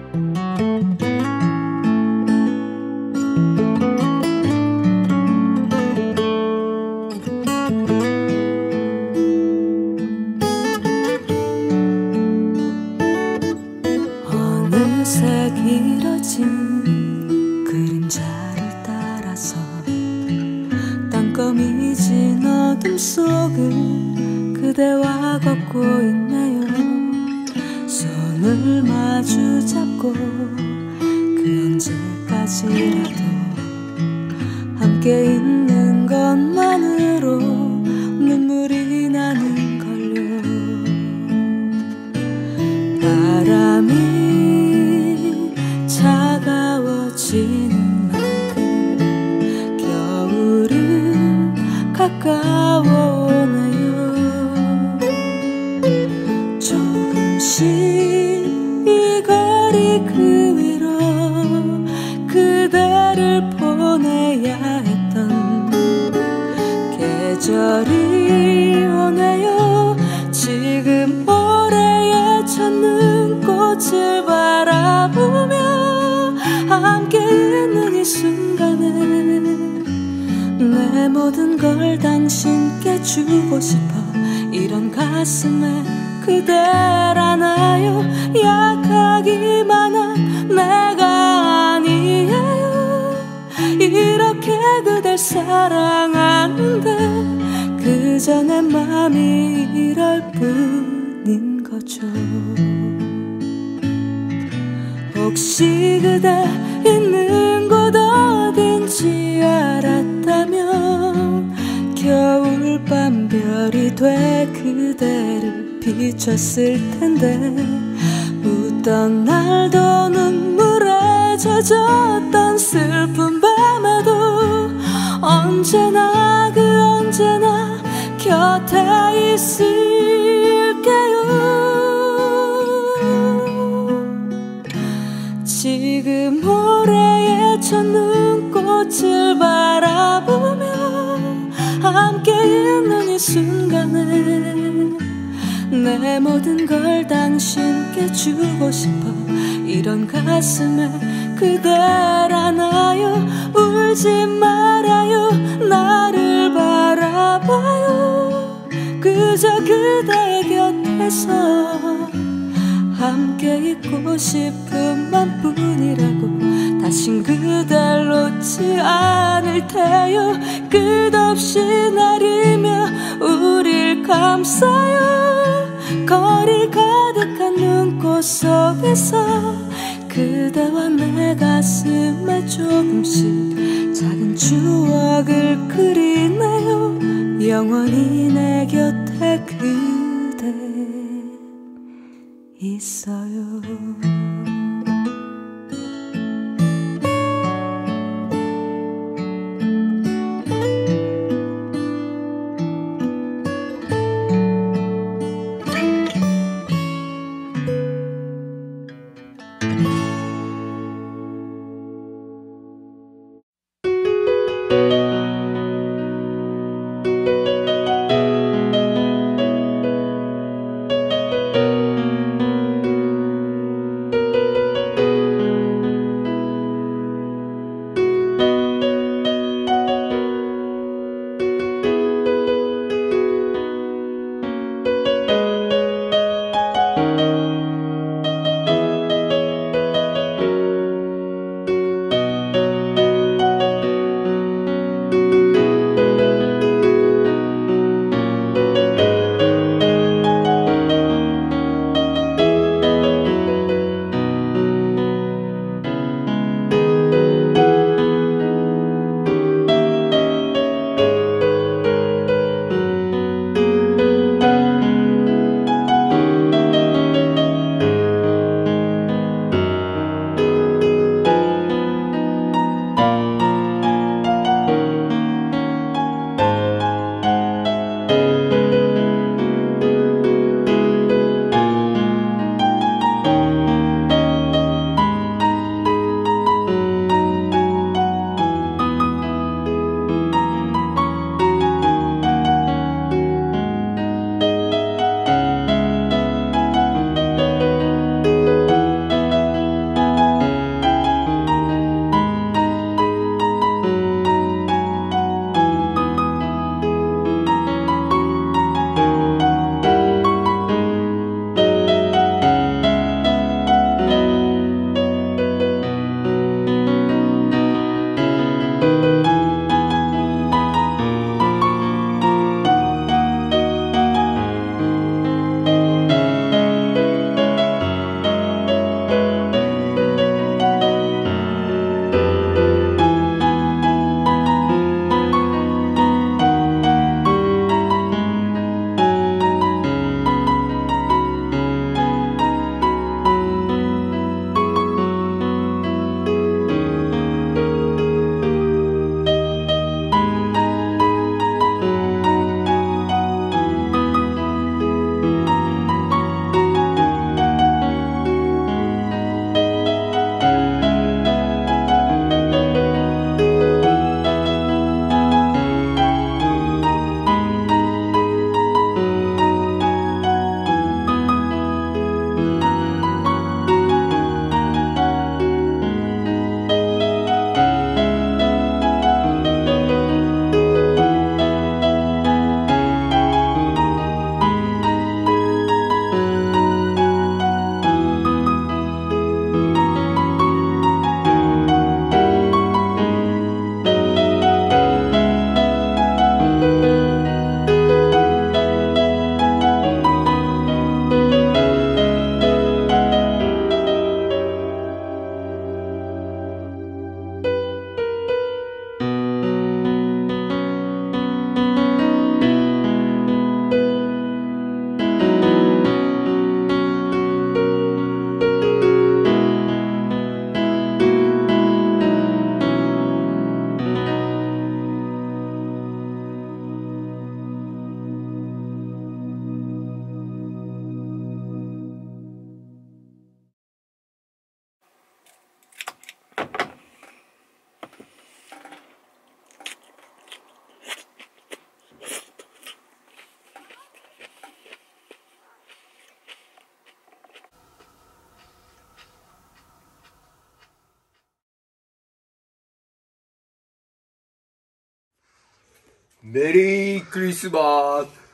어느새 길어진 그림자를 따라서 땅거미진 어둠 속을 그대와 걷고 있네요. 손을 마주 잡고 그 언제까지라도 함께 있는 것만으로 눈물이 나는걸요. 바람이 차가워지는 만큼 겨울은 가까워 오네요. 조금씩 이 거리 그 위로 그대를 보내야 했던 계절이 오네요. 지금 올해의 첫눈꽃을 바라보며 함께 있는 이 순간에 내 모든 걸 당신께 주고 싶어. 이런 가슴에 그댈 안아요. 약하기만 한 내가 아니에요. 이렇게 그댈 사랑하는데 그저 내 맘이 이럴 뿐인 거죠. 혹시 그대 있는 곳 어딘지 알았다면 겨울밤 별이 돼 그대를 비췄을 텐데 웃던 날도 눈물에 젖었던 슬픈 밤에도 언제나 곁에 있을게요. 지금 올해의 첫눈꽃을 바라보며 함께 있는 이 순간에 내 모든 걸 당신께 주고 싶어. 이런 가슴에 그댈 안아요. 울지 말아요. 나를 바라봐요. 그저 그대 곁에서 함께 있고 싶은 맘뿐이라고. 다신 그댈 놓지 않을 테요. 끝없이 내리며 우릴 감싸요. 거리 가득한 눈꽃 속에서 그대와 내 가슴에 조금씩 작은 추억을 그리네요. 영원히 내 곁에 그대 있어요. 메리 크리스마스.